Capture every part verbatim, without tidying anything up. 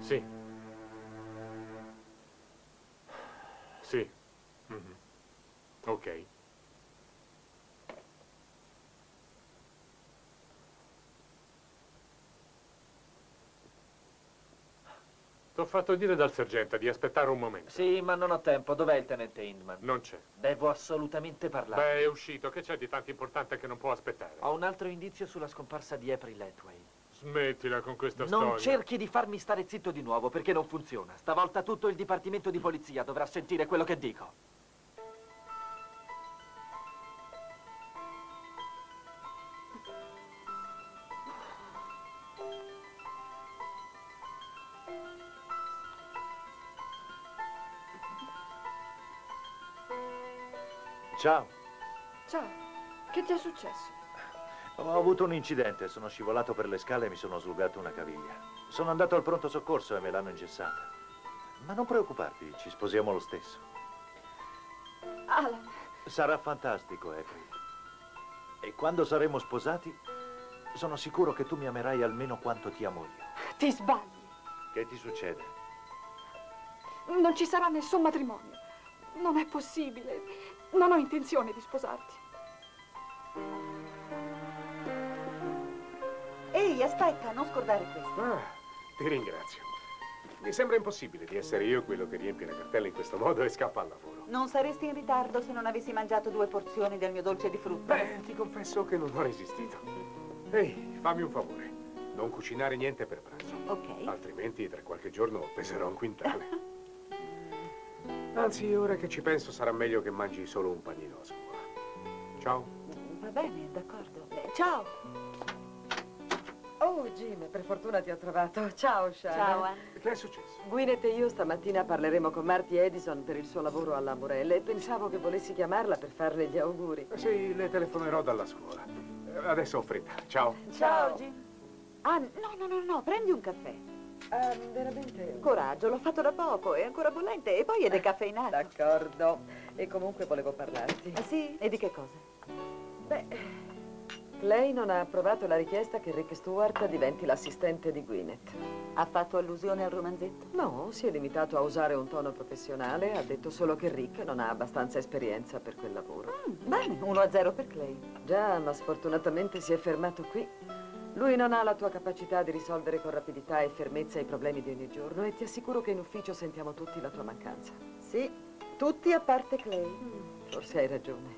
Sì. Sì. Mm-hmm. Ok. T'ho fatto dire dal sergente di aspettare un momento. Sì, ma non ho tempo. Dov'è il tenente Hindman? Non c'è. Devo assolutamente parlare. Beh, è uscito. Che c'è di tanto importante che non può aspettare? Ho un altro indizio sulla scomparsa di April Letway. Smettila con questa non storia. Non cerchi di farmi stare zitto di nuovo, perché non funziona. Stavolta tutto il dipartimento di polizia dovrà sentire quello che dico. Ciao. Ciao. Che ti è successo? Ho avuto un incidente, sono scivolato per le scale e mi sono slugato una caviglia. Sono andato al pronto soccorso e me l'hanno ingessata. Ma non preoccuparti, ci sposiamo lo stesso. Alan. Sarà fantastico, April. E quando saremo sposati, sono sicuro che tu mi amerai almeno quanto ti amo io. Ti sbagli. Che ti succede? Non ci sarà nessun matrimonio. Non è possibile. Non ho intenzione di sposarti. Ehi, aspetta, non scordare questo. Ah, ti ringrazio. Mi sembra impossibile di essere io quello che riempie le cartelle in questo modo e scappa al lavoro. Non saresti in ritardo se non avessi mangiato due porzioni del mio dolce di frutta. Beh, ti confesso che non ho resistito. Ehi, fammi un favore. Non cucinare niente per pranzo. Ok. Altrimenti tra qualche giorno peserò un quintale. Anzi, ora che ci penso, sarà meglio che mangi solo un panino a scuola. Ciao. Va bene, d'accordo. Eh, ciao. Oh, Jim, per fortuna ti ho trovato. Ciao, Shana. Ciao, Anne. Che è successo? Gwyneth e io stamattina parleremo con Marty Edison per il suo lavoro alla Morella e pensavo che volessi chiamarla per farle gli auguri. Sì, le telefonerò dalla scuola. Adesso ho fretta. Ciao. Ciao, Jim. Ah, no, no, no, no, prendi un caffè. Um, veramente? Coraggio, l'ho fatto da poco, è ancora bollente e poi è decaffeinato. D'accordo. E comunque volevo parlarti. Ah, sì? E di che cosa? Beh, lei non ha approvato la richiesta che Rick Stewart diventi l'assistente di Gwyneth. Ha fatto allusione al romanzetto? No, si è limitato a usare un tono professionale, ha detto solo che Rick non ha abbastanza esperienza per quel lavoro. Mm, bene, uno a zero per Clay. Già, ma sfortunatamente si è fermato qui. Lui non ha la tua capacità di risolvere con rapidità e fermezza i problemi di ogni giorno e ti assicuro che in ufficio sentiamo tutti la tua mancanza. Sì, tutti a parte Clay. Mm, forse hai ragione.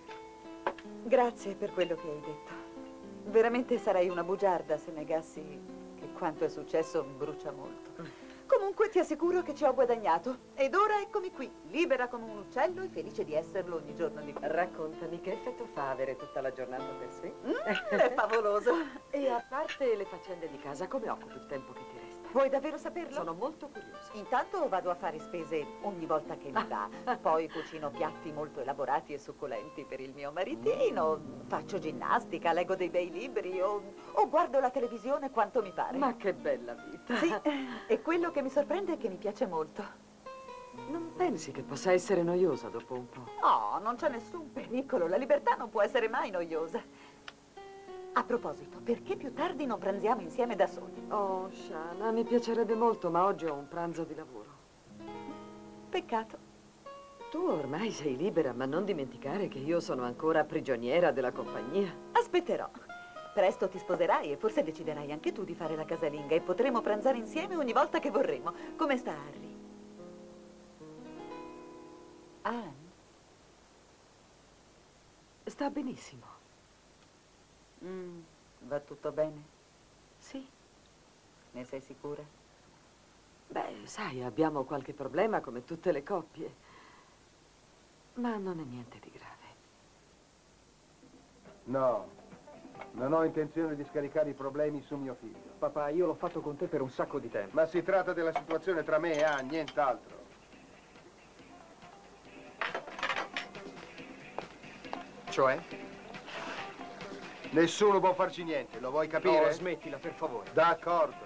Grazie per quello che hai detto. Veramente sarei una bugiarda se negassi che quanto è successo mi brucia molto. Comunque ti assicuro che ci ho guadagnato. Ed ora eccomi qui, libera come un uccello e felice di esserlo ogni giorno di più. Raccontami, che effetto fa avere tutta la giornata per sé? Mm, è favoloso. E a parte le faccende di casa, come occupi il tempo che ti resta? Vuoi davvero saperlo? Sono molto curiosa. Intanto vado a fare spese ogni volta che mi va. Poi cucino piatti molto elaborati e succulenti per il mio maritino. Faccio ginnastica, leggo dei bei libri o, o guardo la televisione quanto mi pare. Ma che bella vita. Sì, e quello che mi sorprende è che mi piace molto. Non pensi che possa essere noiosa dopo un po'? No, non c'è nessun pericolo. La libertà non può essere mai noiosa. A proposito, perché più tardi non pranziamo insieme da soli? Oh, Shana, mi piacerebbe molto, ma oggi ho un pranzo di lavoro. Peccato. Tu ormai sei libera, ma non dimenticare che io sono ancora prigioniera della compagnia. Aspetterò. Presto ti sposerai e forse deciderai anche tu di fare la casalinga e potremo pranzare insieme ogni volta che vorremo. Come sta Harry? Alan? Sta benissimo. Mm, va tutto bene? Sì. Ne sei sicura? Beh, sai, abbiamo qualche problema come tutte le coppie. Ma non è niente di grave. No, non ho intenzione di scaricare i problemi su mio figlio. Papà, io l'ho fatto con te per un sacco di tempo. Ma si tratta della situazione tra me e Ann, nient'altro. Cioè? Nessuno può farci niente, lo vuoi capire? No, smettila, per favore. D'accordo.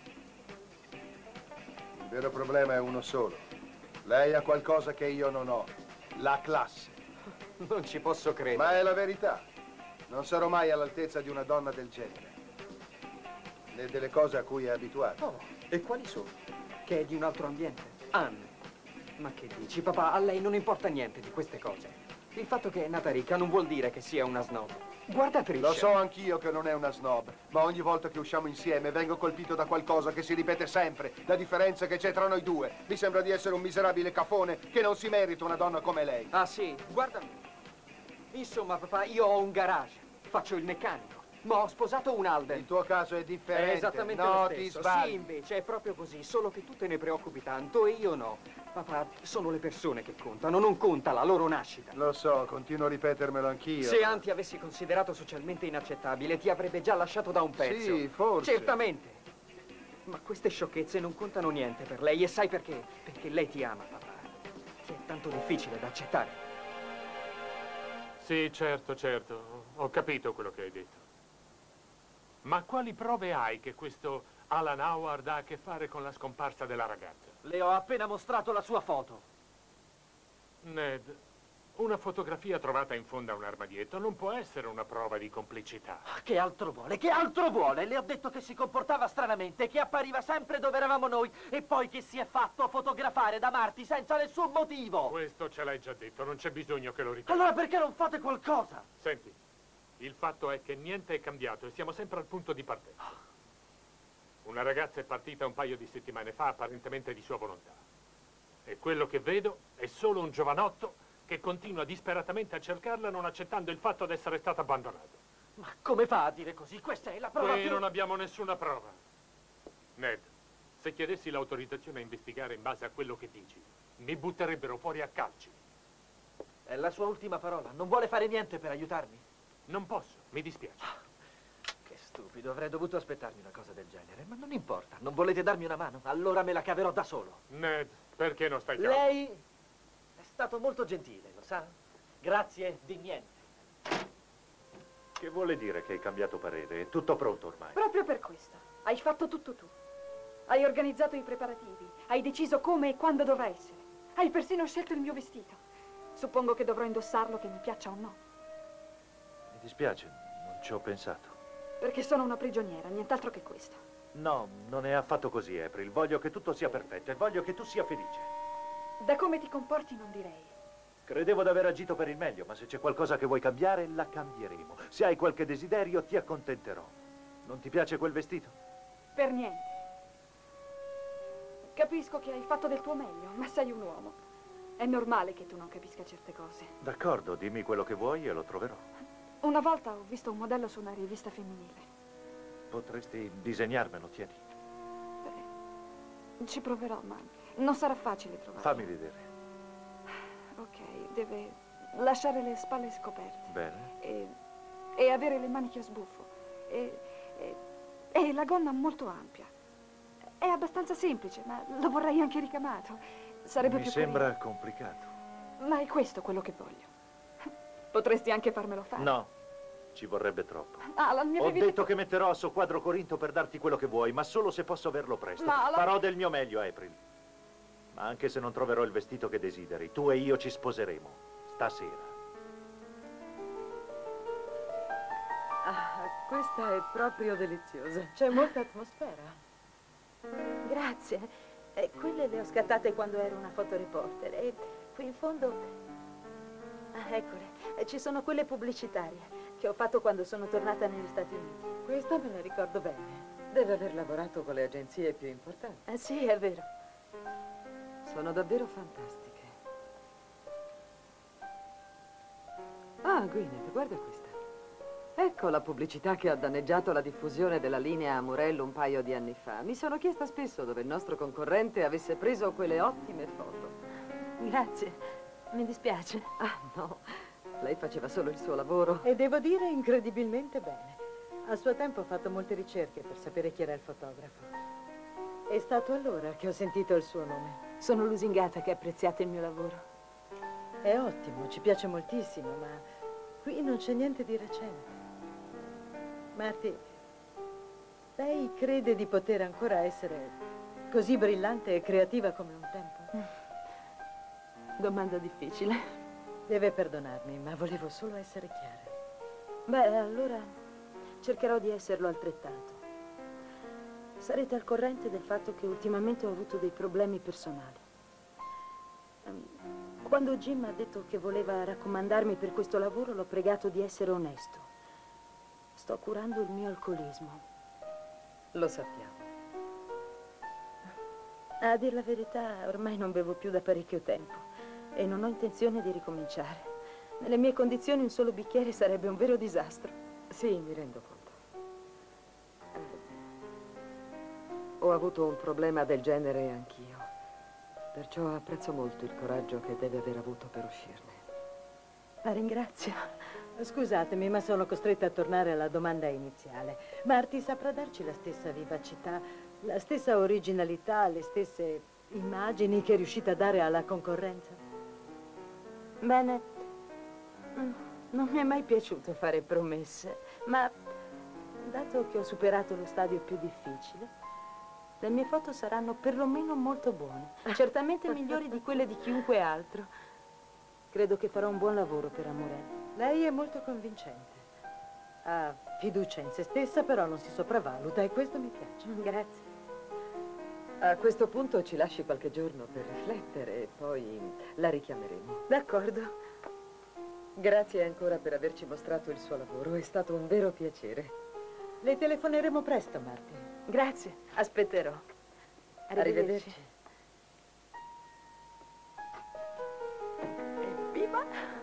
Il vero problema è uno solo. Lei ha qualcosa che io non ho. La classe. Non ci posso credere. Ma è la verità. Non sarò mai all'altezza di una donna del genere. né delle cose a cui è abituato. Oh, e quali sono? Che è di un altro ambiente? Anne. Ma che dici, papà? A lei non importa niente di queste cose. Il fatto che è nata ricca non vuol dire che sia una snob. Guarda Trisha. Lo so anch'io che non è una snob, ma ogni volta che usciamo insieme vengo colpito da qualcosa che si ripete sempre. La differenza che c'è tra noi due. Mi sembra di essere un miserabile cafone che non si merita una donna come lei. Ah sì? Guarda. Insomma, papà, io ho un garage. Faccio il meccanico. Ma ho sposato un Alden. Il tuo caso è differente. È esattamente no, lo ti stesso. sbagli. Sì, invece, è proprio così. Solo che tu te ne preoccupi tanto e io no. Papà, sono le persone che contano, non conta la loro nascita. Lo so, continuo a ripetermelo anch'io. Se Ann ti avessi considerato socialmente inaccettabile, ti avrebbe già lasciato da un pezzo. Sì, forse. Certamente. Ma queste sciocchezze non contano niente per lei e sai perché? Perché lei ti ama, papà. Ti è tanto difficile da accettare. Sì, certo, certo. Ho capito quello che hai detto. Ma quali prove hai che questo Alan Howard ha a che fare con la scomparsa della ragazza? Le ho appena mostrato la sua foto. Ned, una fotografia trovata in fondo a un armadietto non può essere una prova di complicità. Che altro vuole? Che altro vuole? Le ho detto che si comportava stranamente, che appariva sempre dove eravamo noi e poi che si è fatto fotografare da Marty senza nessun motivo. Questo ce l'hai già detto, non c'è bisogno che lo ripeta. Allora perché non fate qualcosa? Senti, il fatto è che niente è cambiato e siamo sempre al punto di partenza. Una ragazza è partita un paio di settimane fa, apparentemente di sua volontà. E quello che vedo è solo un giovanotto che continua disperatamente a cercarla non accettando il fatto di essere stato abbandonato. Ma come fa a dire così? Questa è la prova Qui più... non abbiamo nessuna prova. Ned, se chiedessi l'autorizzazione a investigare in base a quello che dici, mi butterebbero fuori a calci. È la sua ultima parola. Non vuole fare niente per aiutarmi? Non posso, mi dispiace. Che stupido, avrei dovuto aspettarmi una cosa del genere. Ma non importa, non volete darmi una mano? Allora me la caverò da solo. Ned, perché non stai calmo? Lei è stato molto gentile, lo sa? Grazie di niente. Che vuole dire che hai cambiato parere? È tutto pronto ormai. Proprio per questo. Hai fatto tutto tu. Hai organizzato i preparativi. Hai deciso come e quando dovrà essere. Hai persino scelto il mio vestito. Suppongo che dovrò indossarlo, che mi piaccia o no. Mi dispiace, non ci ho pensato. Perché sono una prigioniera, nient'altro che questo. No, non è affatto così, April. Voglio che tutto sia perfetto e voglio che tu sia felice. Da come ti comporti non direi. Credevo di aver agito per il meglio, ma se c'è qualcosa che vuoi cambiare, la cambieremo. Se hai qualche desiderio, ti accontenterò. Non ti piace quel vestito? Per niente. Capisco che hai fatto del tuo meglio, ma sei un uomo. È normale che tu non capisca certe cose. D'accordo, dimmi quello che vuoi e lo troverò. Una volta ho visto un modello su una rivista femminile. Potresti disegnarmelo, tieni. Beh, ci proverò, ma non sarà facile trovarlo. Fammi vedere. Ok, deve lasciare le spalle scoperte. Bene. E, e avere le maniche a sbuffo. E, e, e la gonna molto ampia. È abbastanza semplice, ma lo vorrei anche ricamato. Sarebbe Mi più sembra carino. complicato. Ma è questo quello che voglio. Potresti anche farmelo fare. No, ci vorrebbe troppo. Alan, mi Ho avevi detto che metterò a soqquadro Corinto per darti quello che vuoi, ma solo se posso averlo presto. Ma Alan- Farò del mio meglio, April. Ma anche se non troverò il vestito che desideri, tu e io ci sposeremo. Stasera. Ah, questa è proprio deliziosa. C'è molta atmosfera. Grazie. Eh, quelle le ho scattate quando ero una fotoreporter. E qui in fondo... Ah, eccole. Eh, ci sono quelle pubblicitarie che ho fatto quando sono tornata negli Stati Uniti. Questa me la ricordo bene. Deve aver lavorato con le agenzie più importanti. Eh, sì, è vero. Sono davvero fantastiche. Ah, Gwyneth, guarda questa. Ecco la pubblicità che ha danneggiato la diffusione della linea Amurello un paio di anni fa. Mi sono chiesta spesso dove il nostro concorrente avesse preso quelle ottime foto. Grazie. Mi dispiace. Ah, no. Lei faceva solo il suo lavoro. E devo dire incredibilmente bene. A suo tempo ho fatto molte ricerche per sapere chi era il fotografo. È stato allora che ho sentito il suo nome. Sono lusingata che appreziate il mio lavoro. È ottimo, ci piace moltissimo, ma qui non c'è niente di recente. Marty, lei crede di poter ancora essere così brillante e creativa come un tempo? Domanda difficile. Deve perdonarmi, ma volevo solo essere chiara. Beh, allora cercherò di esserlo altrettanto. sarete al corrente del fatto che ultimamente ho avuto dei problemi personali. Quando Jim ha detto che voleva raccomandarmi per questo lavoro, l'ho pregato di essere onesto. Sto curando il mio alcolismo. Lo sappiamo. A dir la verità, ormai non bevo più da parecchio tempo e non ho intenzione di ricominciare. Nelle mie condizioni un solo bicchiere sarebbe un vero disastro. Sì, mi rendo conto. Ho avuto un problema del genere anch'io. Perciò apprezzo molto il coraggio che deve aver avuto per uscirne. La ringrazio. Scusatemi, ma sono costretta a tornare alla domanda iniziale. Marty saprà darci la stessa vivacità, la stessa originalità, le stesse immagini che è riuscita a dare alla concorrenza? Bene, non mi è mai piaciuto fare promesse, ma dato che ho superato lo stadio più difficile, le mie foto saranno perlomeno molto buone, certamente migliori di quelle di chiunque altro. Credo che farò un buon lavoro per Amurello. Lei è molto convincente. Ha fiducia in se stessa, però non si sopravvaluta e questo mi piace. Grazie. A questo punto ci lasci qualche giorno per riflettere e poi la richiameremo. D'accordo. Grazie ancora per averci mostrato il suo lavoro, è stato un vero piacere. Le telefoneremo presto, Marty. Grazie, aspetterò. Arrivederci. Arrivederci. Evviva!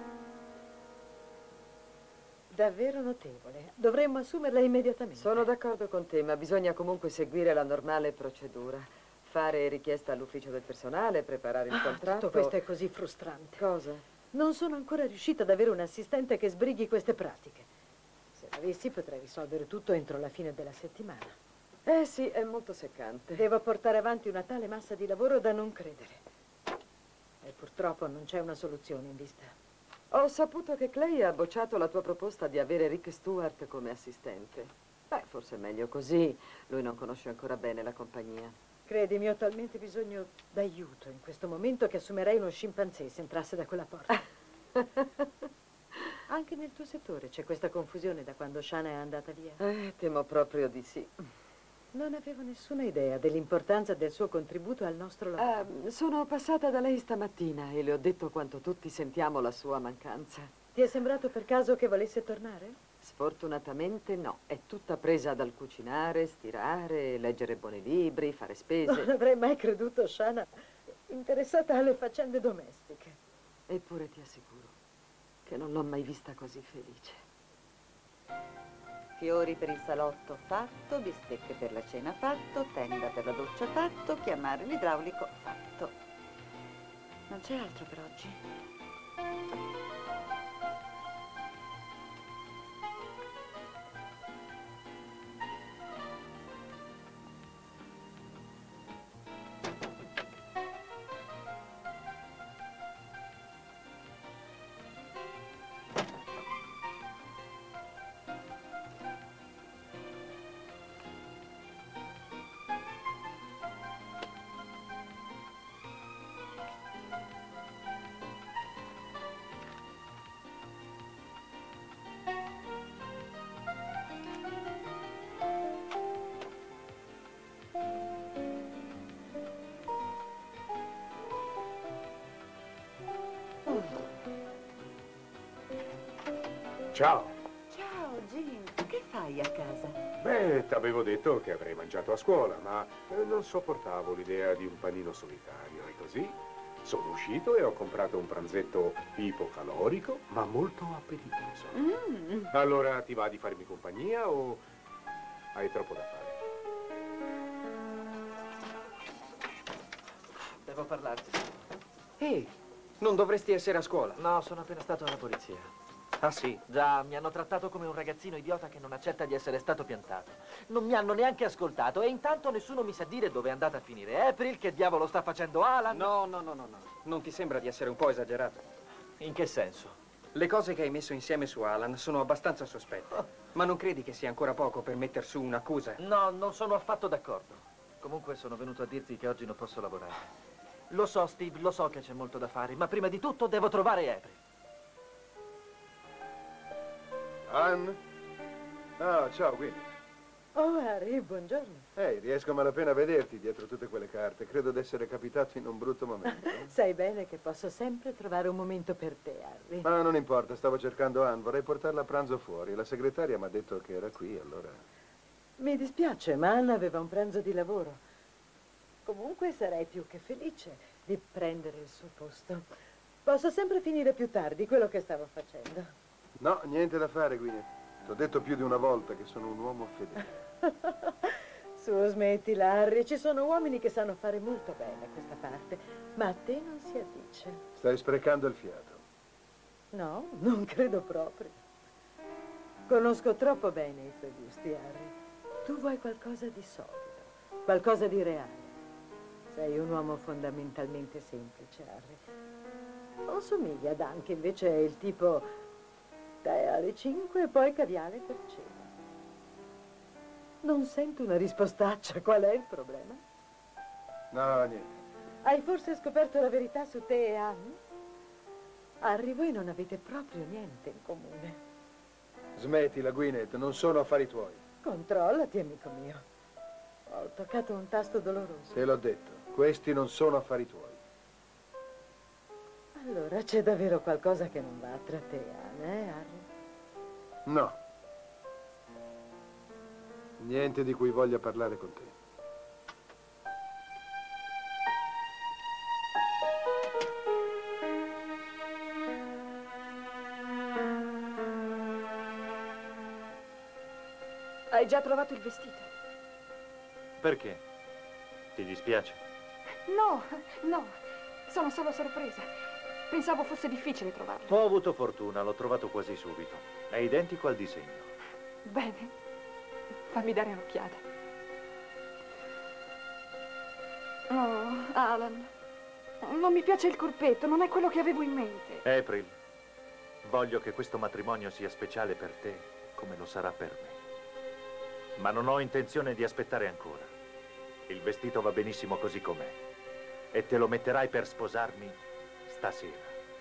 Davvero notevole. Dovremmo assumerla immediatamente. Sono d'accordo con te, ma bisogna comunque seguire la normale procedura. Fare richiesta all'ufficio del personale, preparare il Ah, contratto. tutto questo è così frustrante. Cosa? Non sono ancora riuscita ad avere un assistente che sbrighi queste pratiche. Se l'avessi potrei risolvere tutto entro la fine della settimana. Eh sì, è molto seccante. Devo portare avanti una tale massa di lavoro da non credere. E purtroppo non c'è una soluzione in vista. Ho saputo che Clay ha bocciato la tua proposta di avere Rick Stewart come assistente. Beh, forse è meglio così. Lui non conosce ancora bene la compagnia. Credimi, ho talmente bisogno d'aiuto in questo momento che assumerei uno scimpanzé se entrasse da quella porta. Anche nel tuo settore c'è questa confusione da quando Shana è andata via. Eh, temo proprio di sì. Non avevo nessuna idea dell'importanza del suo contributo al nostro lavoro. Uh, sono passata da lei stamattina e le ho detto quanto tutti sentiamo la sua mancanza. Ti è sembrato per caso che volesse tornare? Sfortunatamente no. È tutta presa dal cucinare, stirare, leggere buoni libri, fare spese. Non avrei mai creduto Shana interessata alle faccende domestiche. Eppure ti assicuro che non l'ho mai vista così felice. Fiori per il salotto fatto, bistecche per la cena fatto, tenda per la doccia fatto, chiamare l'idraulico fatto. Non c'è altro per oggi. Ciao. Ciao, Jim. Che fai a casa? Beh, t'avevo detto che avrei mangiato a scuola, ma eh, non sopportavo l'idea di un panino solitario. E così sono uscito e ho comprato un pranzetto ipocalorico, ma molto appetitoso. Mm. Allora, ti va di farmi compagnia o hai troppo da fare? Devo parlarti. Ehi, non dovresti essere a scuola. No, sono appena stato alla polizia. Ah, sì? Già, mi hanno trattato come un ragazzino idiota che non accetta di essere stato piantato. Non mi hanno neanche ascoltato e intanto nessuno mi sa dire dove è andata a finire. April, che diavolo sta facendo Alan? No, no, no, no, no. Non ti sembra di essere un po' esagerato? In che senso? Le cose che hai messo insieme su Alan sono abbastanza sospette. Ma non credi che sia ancora poco per metter su un'accusa? No, non sono affatto d'accordo. Comunque sono venuto a dirti che oggi non posso lavorare. Lo so, Steve, lo so che c'è molto da fare, ma prima di tutto devo trovare April. Ann? Ah, ciao, qui. Oh, Harry, buongiorno. Ehi, riesco a malapena a vederti dietro tutte quelle carte. Credo d'essere capitato in un brutto momento. Eh? Sai bene che posso sempre trovare un momento per te, Harry. Ma non importa, stavo cercando Anne. Vorrei portarla a pranzo fuori. La segretaria mi ha detto che era qui, allora... Mi dispiace, ma Anna aveva un pranzo di lavoro. Comunque sarei più che felice di prendere il suo posto. Posso sempre finire più tardi quello che stavo facendo. No, niente da fare, Gwyneth. T'ho detto più di una volta che sono un uomo fedele. Su, smettila, Harry. Ci sono uomini che sanno fare molto bene questa parte, ma a te non si addice. Stai sprecando il fiato. No, non credo proprio. Conosco troppo bene i tuoi gusti, Harry. Tu vuoi qualcosa di solido, qualcosa di reale. Sei un uomo fondamentalmente semplice, Harry. Non somiglia ad Anne, che invece è il tipo tè alle cinque e poi caviale per cena. Non sento una rispostaccia. Qual è il problema? No, niente. Hai forse scoperto la verità su te e Anne? Harry, voi non avete proprio niente in comune. Smettila, Gwyneth, non sono affari tuoi. Controllati, amico mio. Ho toccato un tasto doloroso. Te l'ho detto, questi non sono affari tuoi. Allora c'è davvero qualcosa che non va tra te e Anne, eh, Harry? No. Niente di cui voglia parlare con te. Hai già trovato il vestito? Perché? Ti dispiace? No, no, sono solo sorpresa. Pensavo fosse difficile trovarlo. Ho avuto fortuna, l'ho trovato quasi subito. È identico al disegno. Bene, fammi dare un'occhiata. Oh, Alan, non mi piace il corpetto, non è quello che avevo in mente. April, voglio che questo matrimonio sia speciale per te, come lo sarà per me. Ma non ho intenzione di aspettare ancora. Il vestito va benissimo così com'è. E te lo metterai per sposarmi stasera.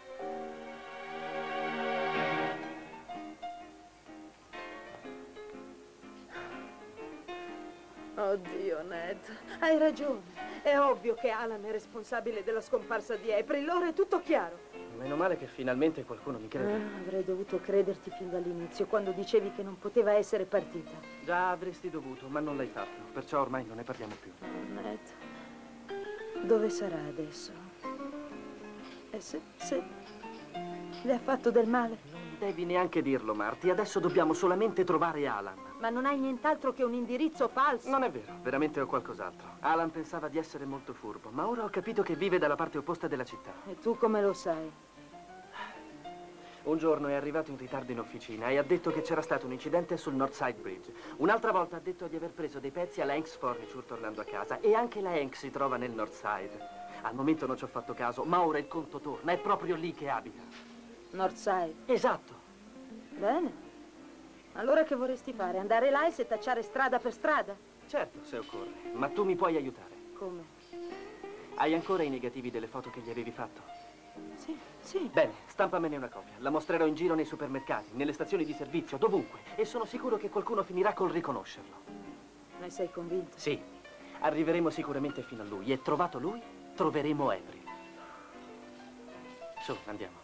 Oddio, Ned, hai ragione. È ovvio che Alan è responsabile della scomparsa di April. Ora è tutto chiaro. Meno male che finalmente qualcuno mi crede. Ah, avrei dovuto crederti fin dall'inizio, quando dicevi che non poteva essere partita. Già avresti dovuto, ma non l'hai fatto. Perciò ormai non ne parliamo più. Oh, Ned, dove sarà adesso? E se, se le ha fatto del male? Non devi neanche dirlo, Marty. Adesso dobbiamo solamente trovare Alan. Ma non hai nient'altro che un indirizzo falso? Non è vero, veramente ho qualcos'altro. Alan pensava di essere molto furbo, ma ora ho capito che vive dalla parte opposta della città. E tu come lo sai? Un giorno è arrivato in ritardo in officina e ha detto che c'era stato un incidente sul Northside Bridge. Un'altra volta ha detto di aver preso dei pezzi alla Hanks Furniture tornando a casa, e anche la Hanks si trova nel Northside. Al momento non ci ho fatto caso, ma ora il conto torna, è proprio lì che abita. Northside? Esatto. Bene. Allora che vorresti fare? Andare là e setacciare strada per strada? Certo, se occorre, ma tu mi puoi aiutare. Come? Hai ancora i negativi delle foto che gli avevi fatto? Sì, sì. Bene, stampamene una copia. La mostrerò in giro nei supermercati, nelle stazioni di servizio, dovunque. E sono sicuro che qualcuno finirà col riconoscerlo. Ne sei convinto? Sì. Arriveremo sicuramente fino a lui. E trovato lui, troveremo April. Su, andiamo.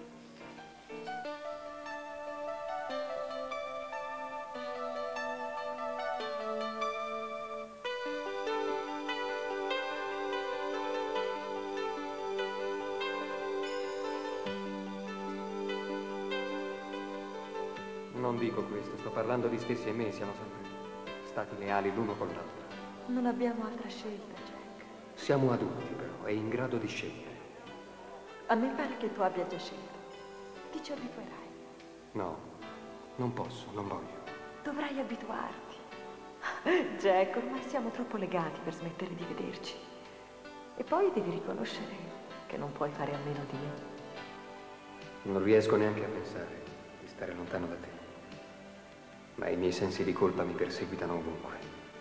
Non dico questo, sto parlando di Stacey e me, siamo sempre stati leali l'uno con l'altro. Non abbiamo altra scelta, Jack. Siamo adulti, però, e in grado di scegliere. A me pare che tu abbia già scelto. Ti ci abituerai. No, non posso, non voglio. Dovrai abituarti. Jack, ormai siamo troppo legati per smettere di vederci. E poi devi riconoscere che non puoi fare a meno di me. Non riesco neanche a pensare di stare lontano da te. Ma i miei sensi di colpa mi perseguitano ovunque.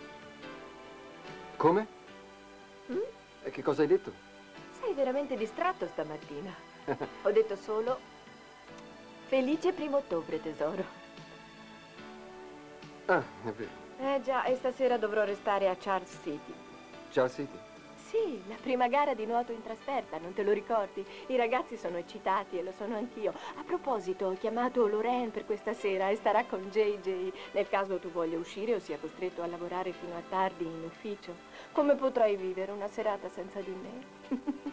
Come? Mm? E che cosa hai detto? Sei veramente distratto stamattina. Ho detto solo felice primo ottobre, tesoro. Ah, è vero. Eh già, e stasera dovrò restare a Charles City. Charles City? Sì, la prima gara di nuoto in trasferta, non te lo ricordi? I ragazzi sono eccitati e lo sono anch'io. A proposito, ho chiamato Lorraine per questa sera e starà con J J. Nel caso tu voglia uscire o sia costretto a lavorare fino a tardi in ufficio. Come potrai vivere una serata senza di me?